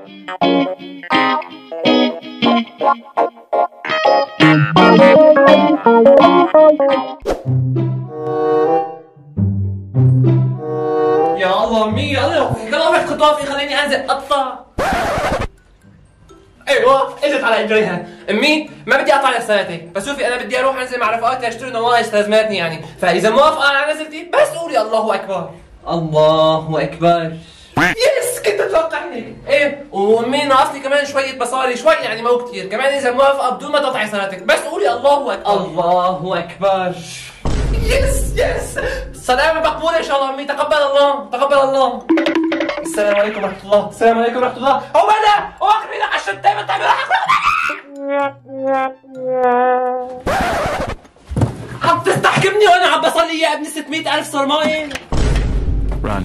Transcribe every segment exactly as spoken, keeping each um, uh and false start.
يا الله امي يا الله كان عمرك خطافي خليني انزل اقطع. ايوه اجت على اجريها. امي ما بدي اقطع لساتك، بس شوفي انا بدي اروح انزل مع رفقاتي اشتري نواقص لازماتني يعني، فاذا موافقه على نزلتي بس قولي الله اكبر. الله اكبر. يس كنت اتوقع هيك. ايه وامي ناقصني كمان شويه مصاري، شوي يعني مو كثير، كمان اذا موافقه بدون ما تقطعي صلاتك بس قولي الله اكبر. الله اكبر. يس يس. سلامة مقبولة ان شاء الله امي، تقبل الله تقبل الله. السلام عليكم ورحمة الله، السلام عليكم ورحمة الله. عبادة واخر لك على الشتامة طيب راح عم تستحكمني وانا عم بصلي يا ابني ستمية ألف صرماية. ران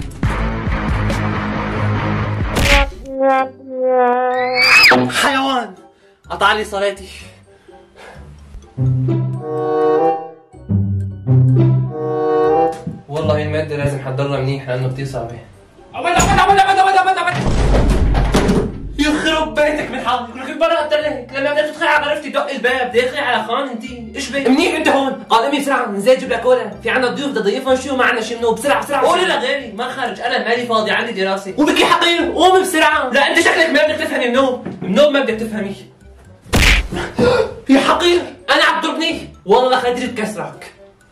حيوان قطع لي صلاتي. والله المادة لازم حضرها منيح لأنه كتير صعبة. عبد عبد عبد عبد عبد عبد عبد يخرب بيتك من حالك، لك برا قلت لك لما بدك تدخل على غرفتي دق الباب، داخلي على خان انت، ايش بك؟ منيح انت هون، قال امي بسرعة نزل جيب لك كولا، في عنا ضيوف بدي اضيفهم شو ما عنا شيء منو، بسرعة بسرعة قولي لغيري ما خرج انا مالي فاضي عندي دراسة، وبكي حقير قومي بسرعة، لا انت شكلك ما بدك تفهمي منوب، منوب ما بدك تفهمي. يا حقير انا عم تضربني؟ والله خدري تكسرك.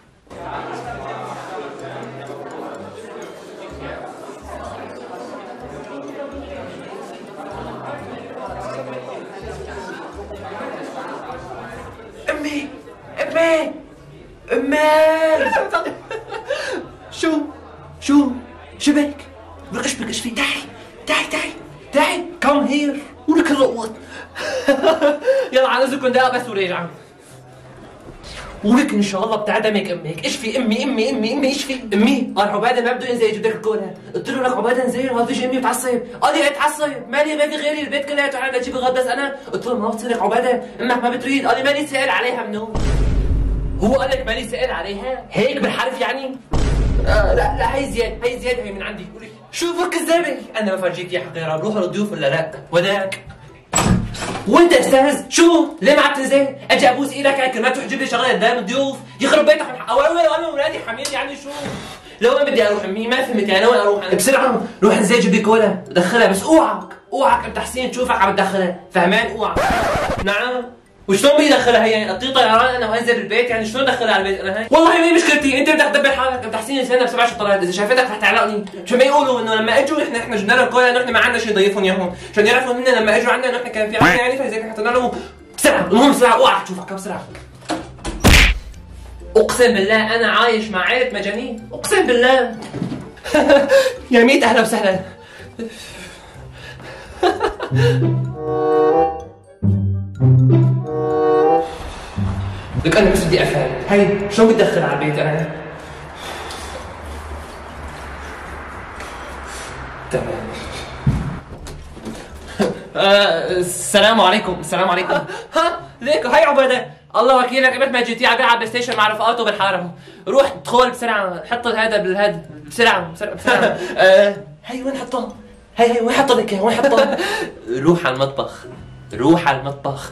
امي امي امي شو شو شبك؟ بك ايش بك ايش في؟ تعي تعي تعي تعي كم هير ولك الرقوط. يلا على نزلكم دقيقة بس وراجعة. ولك ان شاء الله بتعدمك امك، ايش في امي امي امي امي ايش في؟ امي قال عباده ما بده ينزل يجيب لك الكولا، قلت له لك عباده انزل هذا فيجي امي بتعصب، قال لي اتعصب مالي ما في غيري البيت كلياته انا بجيب الغد بس انا، قلت له ما بتصير عباده امك ما بتريد، قال لي مالي سائل عليها منو؟ هو قال لك مالي سائل عليها؟ هيك بالحرف يعني؟ آه لا لا هي زياده هي زياده هي من عندي، قولي شوفك كذابه انا بفرجيك يا حقيره بروح للضيوف ولا لا؟ وداك وانت استاذ شو؟ ليه ما عم تنزل؟ اجي ابوس ايدك هيك ما تروح تجيب لي شغله قدام الضيوف، يخرب بيتك من حق وانا انا اولادي حامين يعني شو؟ لو وين بدي اروح امي ما فهمت يعني وين اروح انا؟ بسرعه روح انزل جيب لي كولا دخلها بس اوعك اوعك ام تحسين تشوفك عم تدخلها، فهمان اوعك. نعم وشلون بدي ادخلها هي يعني؟ اطير طيران انا وانزل بالبيت يعني شلون ادخلها على البيت انا هي؟ والله هي مشكلتي انت بدك تدبر حالك، ام تحسين لسانها بسبع شطرات، اذا شافتك رح تعلقني، شو ما يقولوا انه لما اجوا احنا احنا جبنا لهم كولا نحن ما عندنا شيء نضيفهم اياهم، عشان يعرفوا منا لما اجوا عندنا نحن كان في عنا يعني فلذلك حطينا لهم بسرعه، المهم بسرعه اوعك تشوفك بسرعه. اقسم بالله انا عايش مع عائلة مجانين، اقسم بالله. يا ميت اهلا وسهلا. لك انا بس بدي افهم هي شو بدي ادخل على البيت انا؟ تمام. آه السلام عليكم السلام عليكم. ها ليك هي عباده الله وكيلك قبل ما جيتي على بيلعب بلاي ستيشن مع رفقاته بالحاره، روح ادخل بسرعه حط هذا بالهد بسرعه بسرعه بسرعه. آه هي وين حطها؟ هي هي وين حطها لك وين حطها؟ روح على المطبخ روح على المطبخ.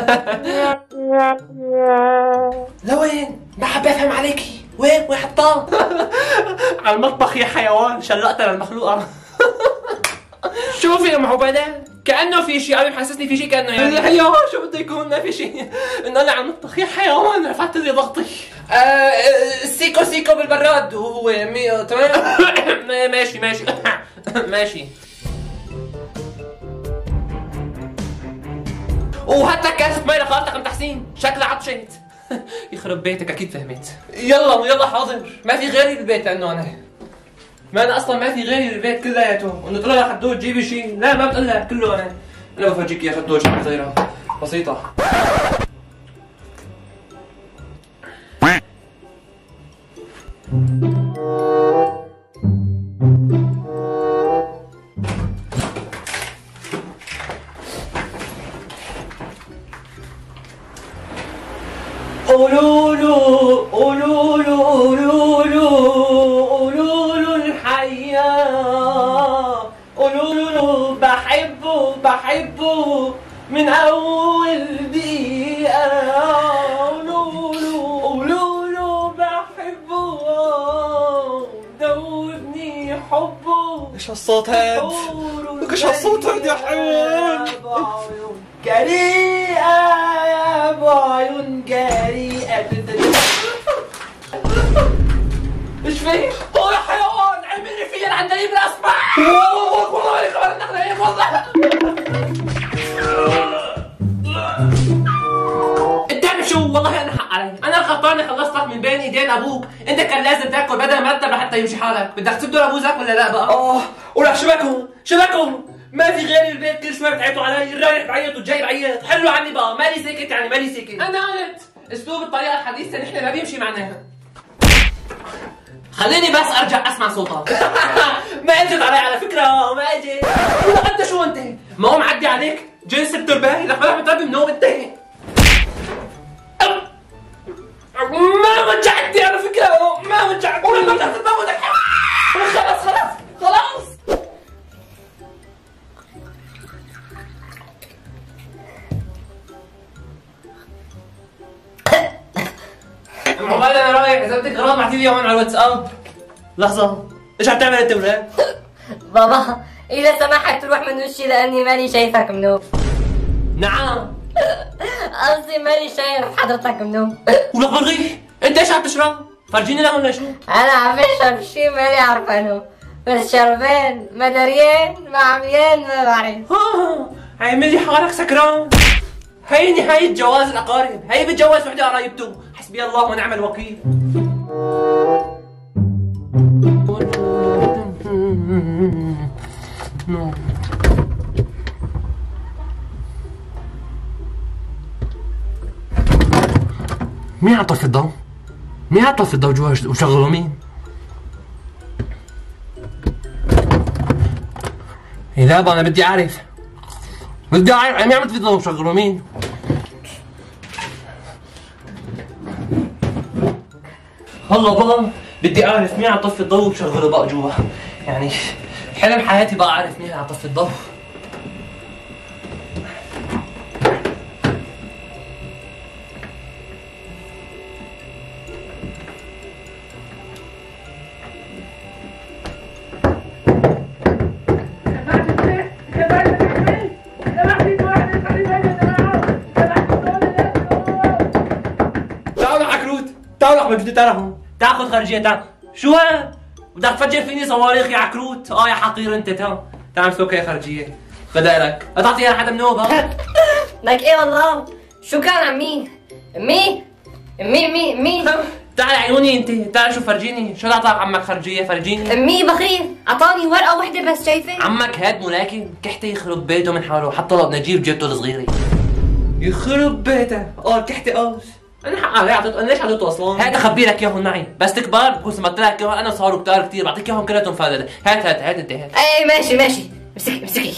لوين؟ ما حاب افهم عليكي، وين وين حطاه؟ على المطبخ يا حيوان شلقتها للمخلوقة. شوفي يا ام عبادة كأنه في شيء عم يحسسني في شيء كأنه يعني حيوان شو بده يكون ما في شيء انه انا على المطبخ يا حيوان رفعت لي ضغطي. آه سيكو سيكو بالبراد وهو مي... تمام. ماشي ماشي ماشي. وهات لك كاسة مي لخالتك ام تحسين شكلها عطشت. يخرب بيتك اكيد فهمت. يلا يلا حاضر ما في غيري بالبيت لانه انا ما انا اصلا ما في غيري بالبيت كلياته، انه تقول لها حدود جيبي شيء لا ما بتقول لها كله انا. انا بفرجيك يا حدود شغله صغيره بسيطه. قولوا له قولوا له قولوا له قولوا له الحياة قولوا له بحب بحبه بحبه من اول دقيقة. قولوله قولوله بحبه دوبني حبه. ايش هالصوت هاد؟ ايش هالصوت هاد يا حيوان؟ بعيون جريئة يا بعيون جريئة. ايش فيه؟ هو يا حيوان عملي فيا عندنا يبرا اسمع. والله والله كمان نحن والله. انت عارف شو؟ والله انا حق علي، انا الغلطان خلصتك من بين ايدين ابوك، انت كان لازم تاكل بدل مرتب لحتى يمشي حالك، بدك تسده لابوزك ولا لا بقى؟ اه ولا شبكهم شبكهم، ما في غيري البيت كل شوي بتعيطوا علي، الرايح بعيط والجاي بعيط، حلوا عني بقى، مالي ساكت يعني مالي ساكت. انا قلت اسلوب الطريقه الحديثه نحن ما بيمشي معنا. خليني بس ارجع اسمع صوتك. ما اجت علي على فكره ما اجت. انت شو انت؟ ما هو معدي عليك جاي سبت الباهي لك ما بتربي من نوم انت. ما رجعتني على فكره ما رجعتني. ولا ما بدك تموتك. خلاص خلاص خلاص. الموبايل انا رايح، اذا بدك اغراض ابعتي لي هون على الواتساب. لحظة، ايش عم تعمل انت ولا؟ بابا إذا سمحت تروح من وشي لأني ماني شايفك منوب. نعم قصدي ماني شايف حضرتك منوب. ولك برغي، انت ايش عم تشرب؟ فرجيني لهون لشو؟ أنا عم بشرب شي ماني عارفانه، بس شربان ما دريان ما عميان ما بعرف. ها عامل لي حالك سكران. هي نهاية جواز الأقارب، هي بتجوز وحدة قرايبته، حسبي الله ونعم الوكيل. مين عطل في الضوء؟ مين عطل في الضوء جوا وشغلوا مين؟ لا بقى انا بدي اعرف بدي اعرف مين عم في الضوء وشغلوا مين؟ هلا بقى بدي اعرف مين عطل في الضوء وشغلوا بقى جوا، يعني حلم حياتي بقى اعرف مين عطل في الضوء. تعال بدي تعال تاخذ خارجيه تعال. شو هاد؟ بدك تفجر فيني صواريخ يا عكروت؟ اه يا حقير انت. تعال تعال امسك هي خارجيه بدالك، لا تعطيها لحدا منوب. ها لك ايه والله؟ شو كان عمي؟ امي؟ امي امي امي تعال عيوني انت، تعال شو فرجيني، شو اعطاك عمك خارجيه فرجيني. امي بخيل، اعطاني ورقه وحده بس شايفه؟ عمك هاد ملاكم، كحته يخرب بيته من حاله، حتى لو بدنا نجيب جيبته الصغيره. يخرب بيته، اه كحته قاص. انا حق علي اعطيته، انا ليش اعطيته اصلا؟ هات اخبي لك اياهم معي، بس تكبر بكون سمعت لك اياهم انا صاروا كتار كثير، بعطيك اياهم كلياتهم فادة. هات هات هات انت هات. اي ماشي ماشي، امسكي امسكي.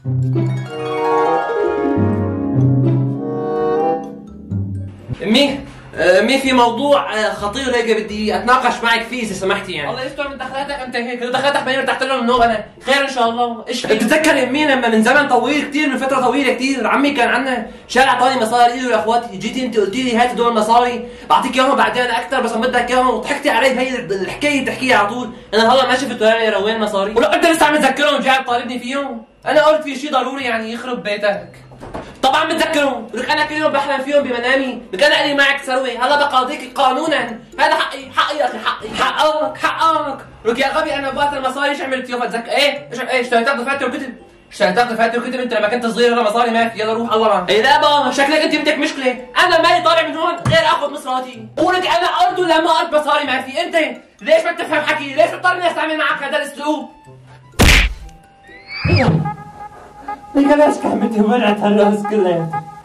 امي امي في موضوع خطير هيك بدي اتناقش معك فيه اذا سمحتي يعني. الله يستر من دخلاتك انت هيك، دخلاتك بيني ارتحت لهم من انا، خير ان شاء الله. ايش بتتذكر امي لما من زمن طويل كثير، من فتره طويله كثير، عمي كان عندنا شارع اعطاني مصاري لي ولاخواتي، جيتي انت قلتي لي هات هدول المصاري بعطيك اياهم بعدين اكثر بس بدك اياهم، وضحكتي علي بهي الحكايه تحكيها على طول. انا هلا ما شفت ولا وين مصاري، ولا انت لسه عم تذكرهم جاي تطالبني فيهم؟ انا قلت في شيء ضروري يعني يخرب بيتك. طبعا متذكرهم، لك انا كل يوم بحلم فيهم بمنامي، لك انا الي معك ثروه، هلا بقاضيك قانونا، هذا حقي حقي يا اخي حقي. حقك حقك، لك يا غبي انا بوقت المصاري ايش عملت فيهم اتذكر؟ ايه ايش ايه اشتريتك دفاتر وكتب، اشتريتك دفاتر وكتب انت لما كنت صغير، ولا مصاري ما في، يلا روح الله معك. ايه لا بقى شكلك انت بدك مشكله، انا مالي طالع من هون غير اخذ مصراتي، ولك انا ارض ولا ما ارض مصاري ما في، انت ليش ما بتفهم حكي؟ ليش بتضطرني استعمل معك هذا الاسلوب؟ ليك ليش كلمتي ولعت هالراس كلها؟